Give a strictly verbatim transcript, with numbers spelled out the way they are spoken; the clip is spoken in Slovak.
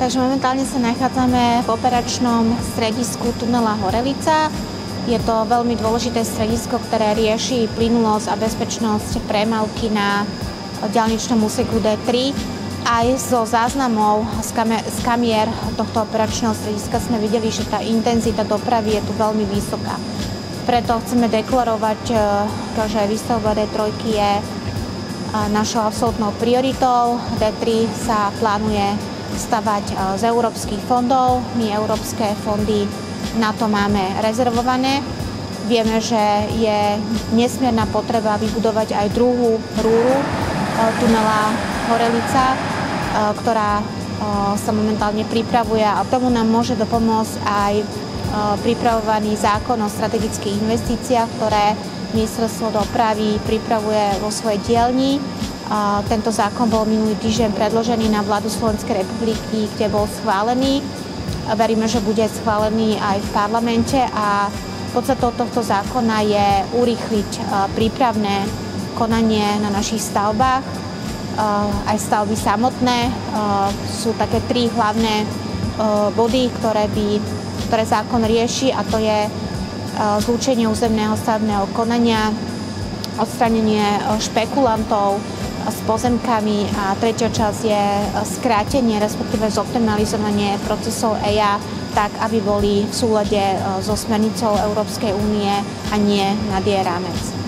Takže momentálne sa nachádzame v operačnom stredisku tunela Horelica. Je to veľmi dôležité stredisko, ktoré rieši plynulosť a bezpečnosť premávky na diaľničnom úseku dé tri. Aj zo záznamov z, kamer, z kamier tohto operačného strediska sme videli, že tá intenzita dopravy je tu veľmi vysoká. Preto chceme deklarovať, že výstavba dé tri je našou absolútnou prioritou. dé tri sa plánuje stavať z európskych fondov. My európske fondy na to máme rezervované. Vieme, že je nesmierna potreba vybudovať aj druhú rúru tunela Horelica, ktorá sa momentálne pripravuje, a tomu nám môže dopomôcť aj pripravovaný zákon o strategických investíciách, ktoré Ministerstvo dopravy pripravuje vo svojej dielni. Tento zákon bol minulý týždeň predložený na vládu Slovenskej republiky, kde bol schválený. Veríme, že bude schválený aj v parlamente, a podstatou tohto zákona je urýchliť prípravné konanie na našich stavbách. Aj stavby samotné sú také tri hlavné body, ktoré, by, ktoré zákon rieši, a to je zlúčenie územného stavebného konania, odstránenie špekulantov s pozemkami, a tretia časť je skrátenie, respektíve zoptimalizovanie procesov é i á tak, aby boli v súlade so smernicou Európskej únie a nie nad jej rámec.